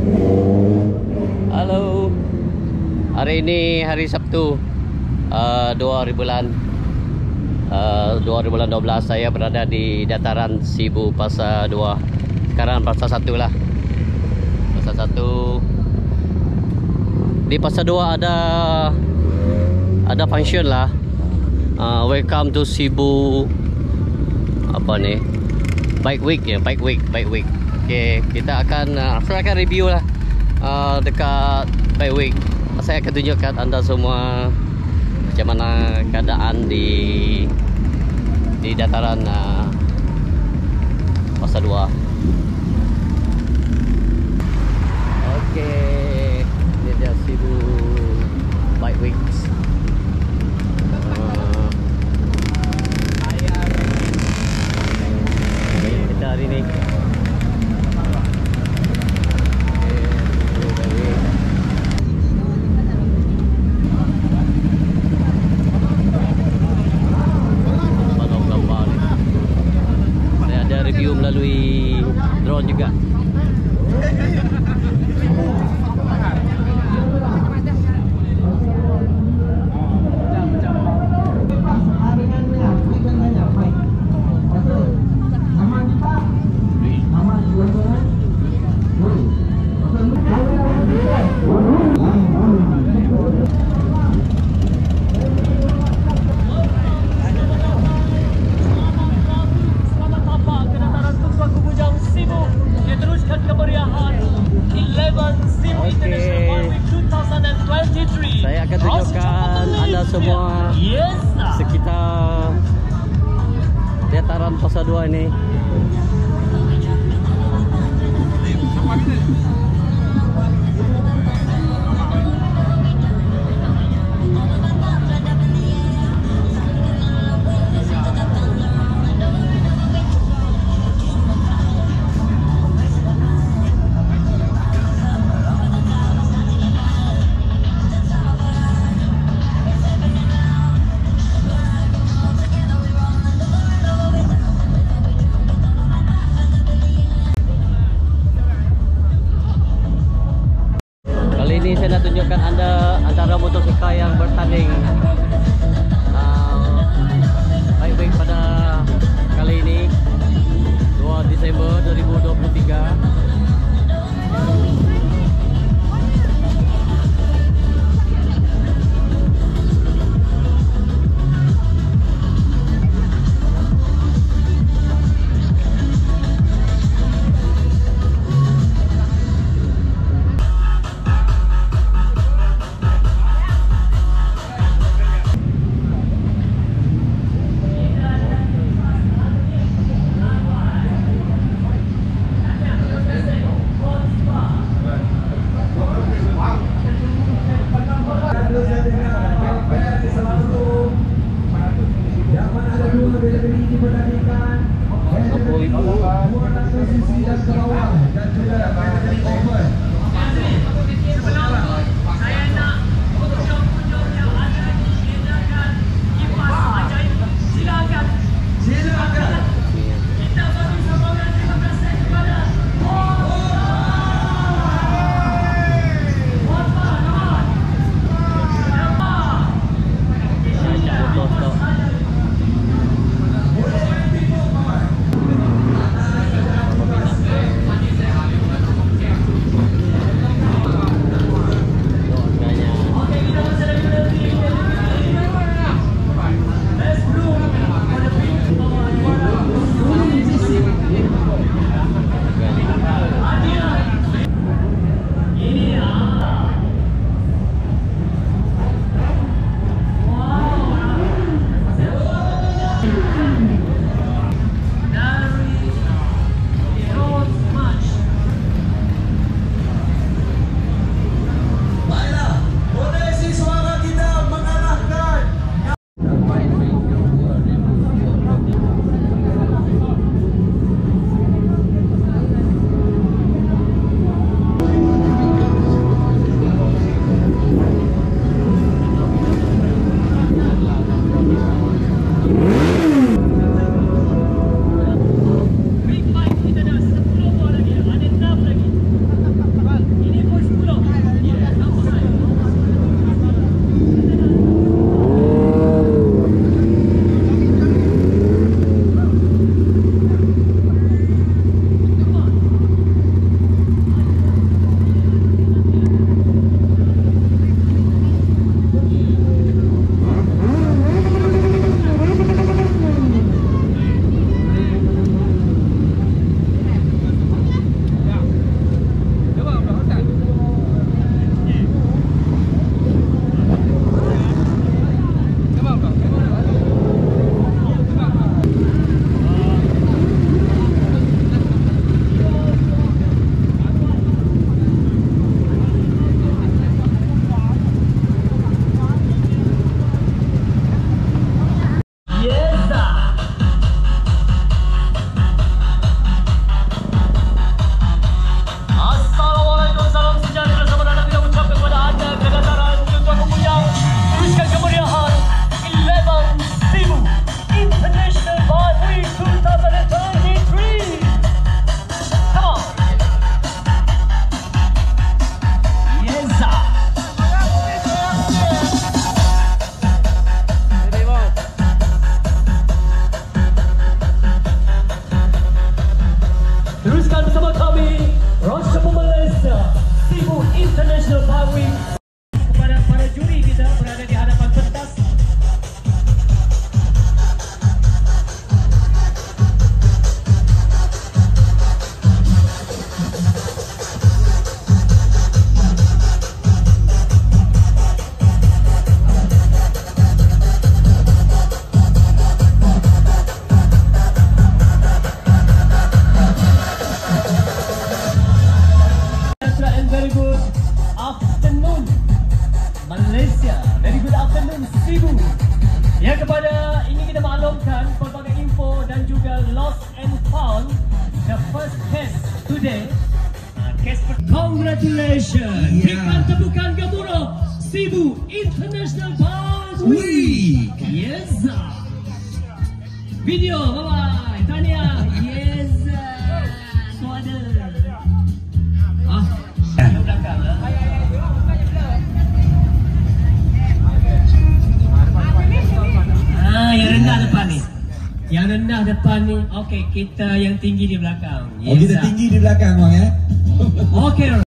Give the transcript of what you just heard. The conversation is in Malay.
Halo. Hari ini hari Sabtu 2 bulan 12. Saya berada di dataran Sibu Pasar 2. Sekarang Pasar 1 lah. Pasar 1. Di Pasar 2 ada function lah. Welcome to Sibu apa ni? Bike Week ya, Bike Week. Okey, kita akan review lah dekat Bike Week. Saya akan tunjukkan anda semua macam mana keadaan di dataran Pasar 2. Okey, ini dia Sibu Bike Week. Kita hari ni review melalui drone juga. Saya akan tunjukkan anda semua sekitar dataran Pasar 2 ini. Ini saya nak tunjukkan anda antara motosikal yang bertanding Bike Week pada kali ini 2 Disember 2023. Teruskan bersama kami, Roger Malaysia, Cebu International Power. Kepada para juri kita berada di hadapan pentas. Very good afternoon Malaysia, very good afternoon Cebu. Ya, kepada ini kita maklumkan pelbagai info dan juga lost and found. The first case today, case congratulations. Berikan tepukan gemuruh Cebu International Power Week. Yes. Video, bye bye. Tahniah. Yes. Suada. Yang rendah depan ni. Yang rendah depan ni. Okey, kita yang tinggi di belakang. Yes, kita tinggi di belakang bang ya. Okey.